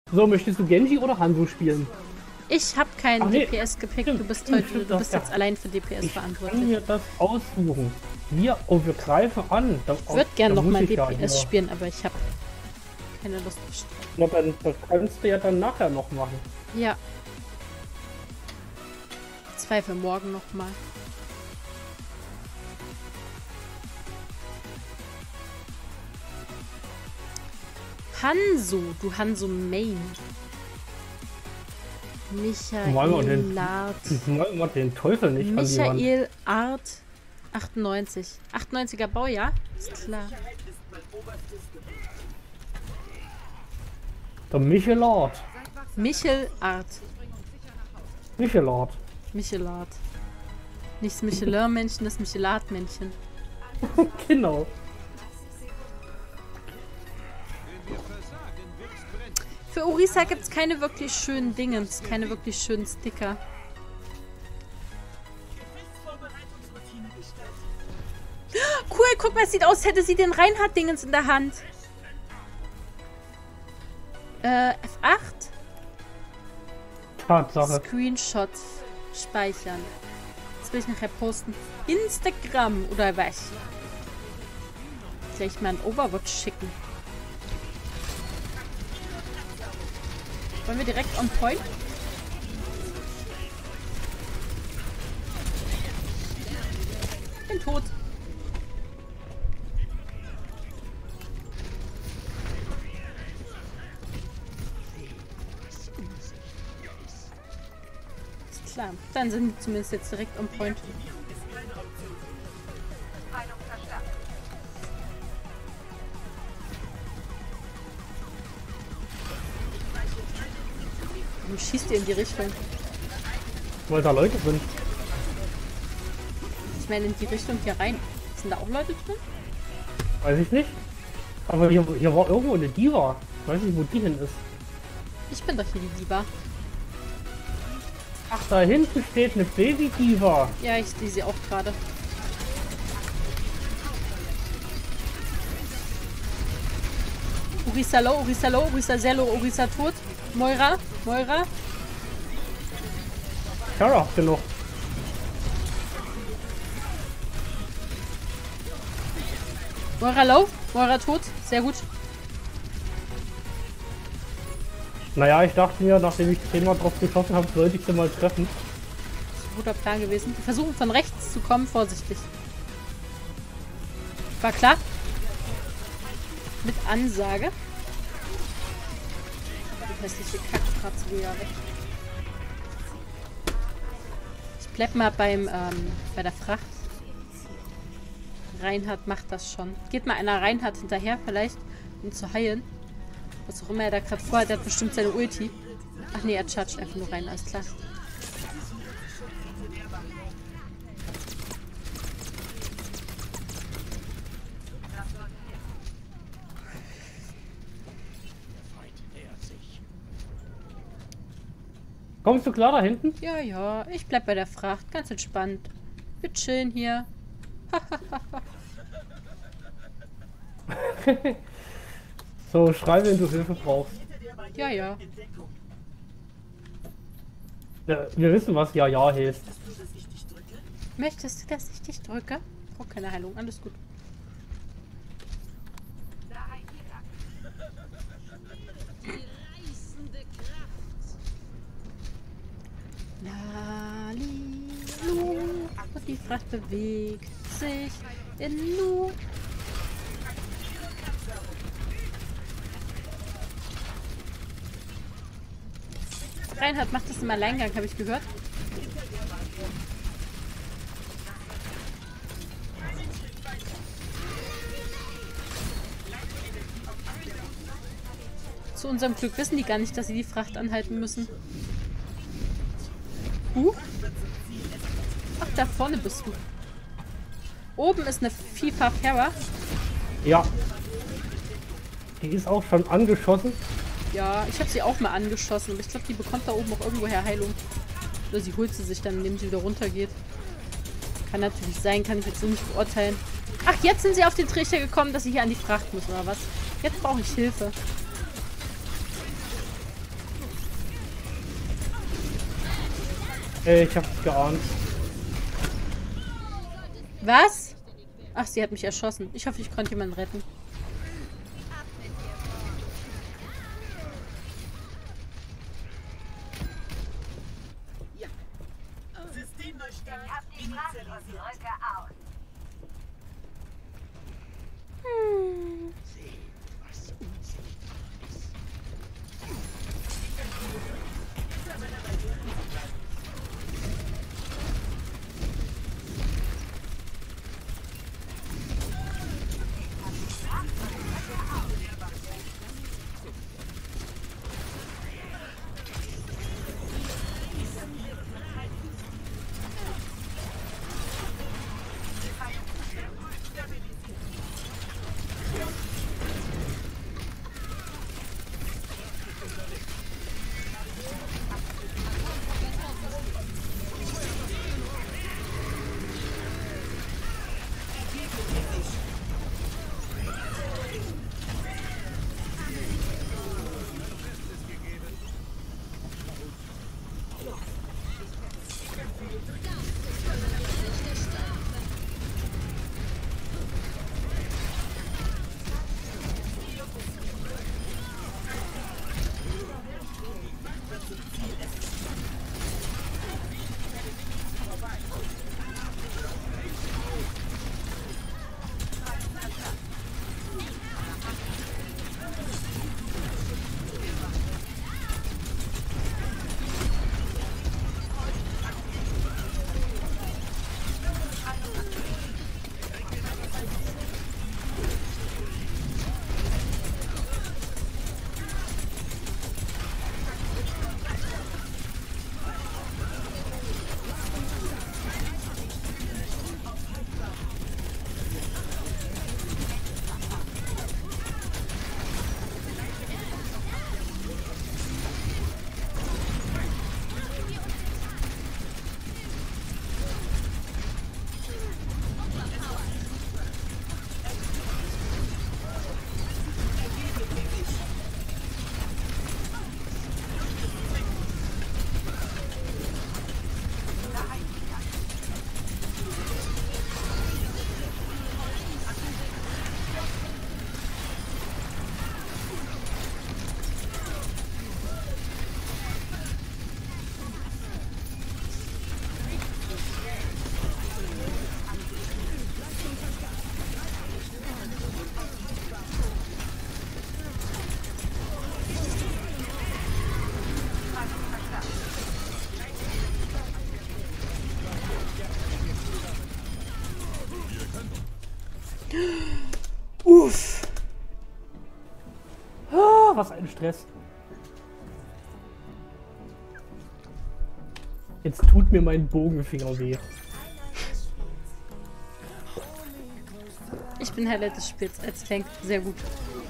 So, möchtest du Genji oder Hanzo spielen? Ich habe keinen nee, DPS gepickt. stimmt, Du bist stimmt, heute, stimmt, du bist ja. jetzt allein für DPS Ich kann verantwortlich. mir das aussuchen. Wir greifen an. Ich würde gerne Da noch mal muss ich DPS ja. spielen, aber ich habe keine Lust auf Stress. Na, dann, das kannst du ja dann nachher noch machen. Ja. Zweifel morgen noch mal. Hanzo, du Hanzo Main. Michael Lart. Mal mal den Teufel nicht an die Wand. Michael Art 98. 98er Baujahr? Ist klar. Der Michelart. Michel Art. Michelart. Michelart. Nicht das Michelin-Männchen, das Michelat-Männchen. Genau. Für Orisa gibt es keine wirklich schönen Dingens, keine wirklich schönen Sticker. Cool, guck mal, es sieht aus, als hätte sie den Reinhard-Dingens in der Hand. F8. Tatsache. Screenshot speichern. Das will ich nachher posten. Instagram oder was? Gleich mal ein Overwatch schicken. Wollen wir direkt on point? Bin tot. Ist klar. Dann sind die zumindest jetzt direkt on point. Warum schießt ihr in die Richtung? Weil da Leute sind. Ich meine in die Richtung hier rein. Sind da auch Leute drin? Weiß ich nicht. Aber hier war irgendwo eine Diva. Ich weiß nicht, wo die hin ist. Ich bin doch hier die Diva. Ach, da hinten steht eine Baby-Diva. Ja, ich sehe sie auch gerade. Orisa low, Orisa sehr low, Orisa tot. Moira. Tara habt ihr noch. Moira low, Moira tot. Sehr gut. Naja, ich dachte mir, nachdem ich 10-mal drauf geschossen habe, sollte ich sie mal treffen. Das ist ein guter Plan gewesen. Die versuchen von rechts zu kommen, vorsichtig. War klar? Mit Ansage. Die hässliche Kackfratze wieder weg. Ich bleib mal bei der Fracht. Reinhard macht das schon. Geht mal einer Reinhard hinterher vielleicht, um zu heilen. Was auch immer er da gerade vorhat, der hat bestimmt seine Ulti. Ach nee, er chargt einfach nur rein, alles klar. Kommst du klar da hinten? Ja, ja, ich bleib bei der Fracht. Ganz entspannt. Wir chillen hier. So, schrei, wenn du Hilfe brauchst. Ja, ja. Ja, wir wissen, was ja heißt. Möchtest du, dass ich dich drücke? Brauch keine Heilung, alles gut. Lalilu. Und die Fracht bewegt sich in Nu. Reinhard macht das im Alleingang, habe ich gehört. Zu unserem Glück wissen die gar nicht, dass sie die Fracht anhalten müssen. Ach, da vorne bist du. Oben ist eine FIFA Terra. Ja. Die ist auch schon angeschossen. Ja, ich habe sie auch mal angeschossen, aber ich glaube, die bekommt da oben auch irgendwoher Heilung. Oder sie holt sie sich dann, indem sie wieder runtergeht. Kann natürlich sein, kann ich jetzt so nicht beurteilen. Ach, jetzt sind sie auf den Trichter gekommen, dass sie hier an die Fracht muss, oder was? Jetzt brauche ich Hilfe. Ich hab's geahnt. Was? Ach, sie hat mich erschossen. Ich hoffe, ich konnte jemanden retten. Uff. Ah, was ein Stress. Jetzt tut mir mein Bogenfinger weh. Ich bin Highlight des Spiels als Tank. Sehr gut.